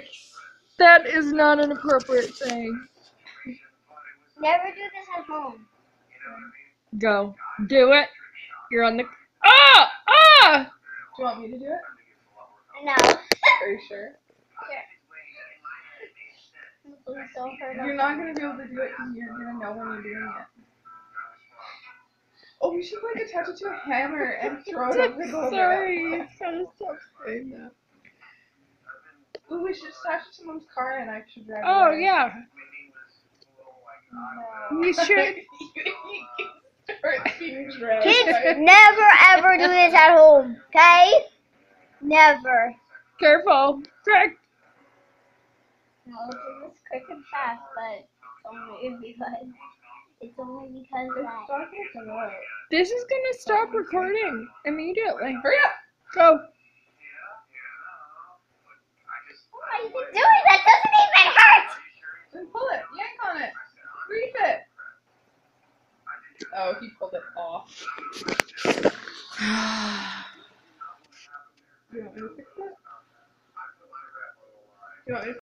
That is not an appropriate thing. Never do this at home. Go. Do it. You're on the... Ah! Ah! Do you want me to do it? No. Are you sure? You're not gonna be able to do it because you're gonna know when you're doing it. Oh, we should like attach it to a hammer and throw it over the wall. Sorry, you gotta stop saying that. Ooh, we should attach it to Mom's car and I should drive Oh, away. yeah. No. You should. You start being dragged Kids, by- never ever do this at home, okay? Never. Careful. Correct. I'll do this quick and fast, but it's only because It's that. not gonna come out. This is gonna stop recording immediately. Hurry up! Go. What are you doing? That doesn't even hurt! Then pull it. Yank on it. Reef it. Oh, he pulled it off. Do you want me to fix it? Do you want me to